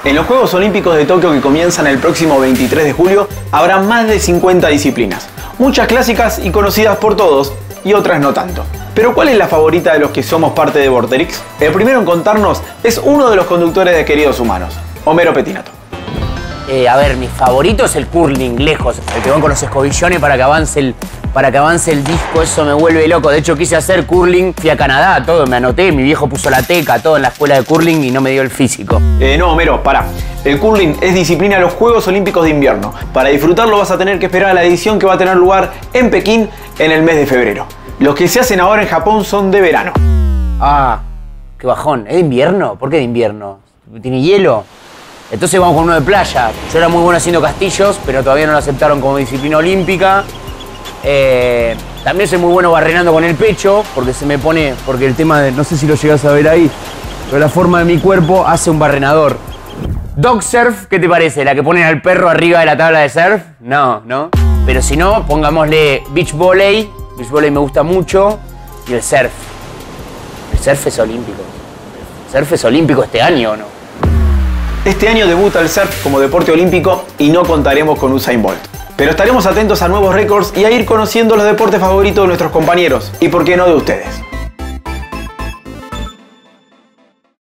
En los Juegos Olímpicos de Tokio, que comienzan el próximo 23 de julio, habrá más de 50 disciplinas. Muchas clásicas y conocidas por todos, y otras no tanto. Pero ¿cuál es la favorita de los que somos parte de Vorterix? El primero en contarnos es uno de los conductores de Queridos Humanos, Homero Pettinato. A ver, mi favorito es el curling, lejos. El que van con los escobillones para que avance el disco, eso me vuelve loco. De hecho, quise hacer curling, fui a Canadá, todo, me anoté, mi viejo puso la teca, todo en la escuela de curling y no me dio el físico. No, Homero, pará. El curling es disciplina de los Juegos Olímpicos de Invierno. Para disfrutarlo vas a tener que esperar a la edición que va a tener lugar en Pekín en el mes de febrero. Los que se hacen ahora en Japón son de verano. Ah, qué bajón. ¿Es de invierno? ¿Por qué de invierno? ¿Tiene hielo? Entonces vamos con uno de playa. Yo era muy bueno haciendo castillos, pero todavía no lo aceptaron como disciplina olímpica. También soy muy bueno barrenando con el pecho, porque se me pone, porque el tema de, no sé si lo llegas a ver ahí, pero la forma de mi cuerpo hace un barrenador. Dog surf, ¿qué te parece? ¿La que ponen al perro arriba de la tabla de surf? No, ¿no? Pero si no, pongámosle beach volley. Beach volley me gusta mucho. Y el surf. El surf es olímpico. ¿El surf es olímpico este año o no? Este año debuta el surf como deporte olímpico y no contaremos con Usain Bolt. Pero estaremos atentos a nuevos récords y a ir conociendo los deportes favoritos de nuestros compañeros y por qué no de ustedes.